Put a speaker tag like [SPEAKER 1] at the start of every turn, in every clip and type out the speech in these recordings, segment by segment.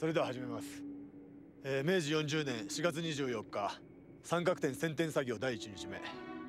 [SPEAKER 1] それでは始めます。明治40年4月24日、三角点剪定作業第1日目。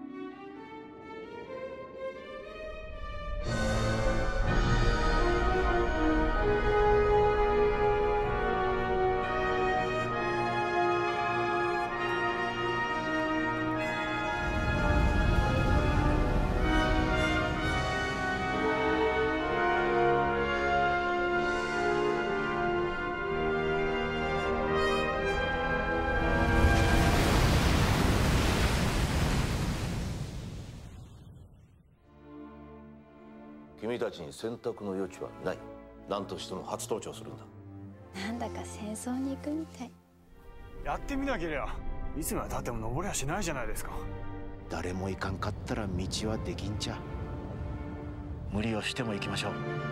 [SPEAKER 2] 君たちに選択の余地はない。何としても初登頂するんだ。
[SPEAKER 3] なんだか戦争に行くみたい。
[SPEAKER 4] やってみなけりゃいつまでたっても登りはしないじゃないですか。
[SPEAKER 5] 誰も行かんかったら道はできんちゃ。無理をしても行きましょう。